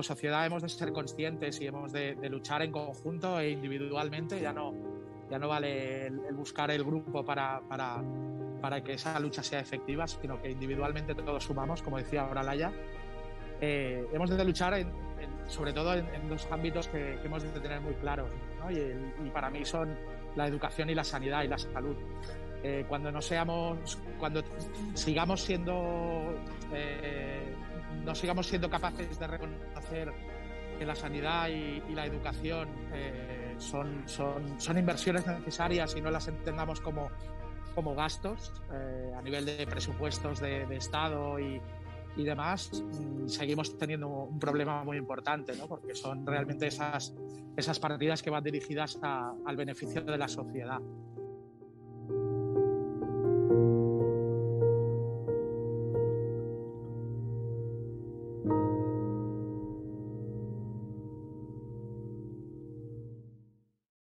como sociedad hemos de ser conscientes y hemos de luchar en conjunto e individualmente. Ya no vale el buscar el grupo para que esa lucha sea efectiva, sino que individualmente todos sumamos, como decía ahora Laia. Hemos de luchar sobre todo en dos ámbitos que hemos de tener muy claros, ¿no? Y para mí son la educación y la sanidad y la salud. Cuando sigamos siendo no sigamos siendo capaces de reconocer que la sanidad y la educación son inversiones necesarias y no las entendamos como gastos a nivel de presupuestos de Estado y demás, seguimos teniendo un problema muy importante, ¿no? Porque son realmente esas partidas que van dirigidas al beneficio de la sociedad.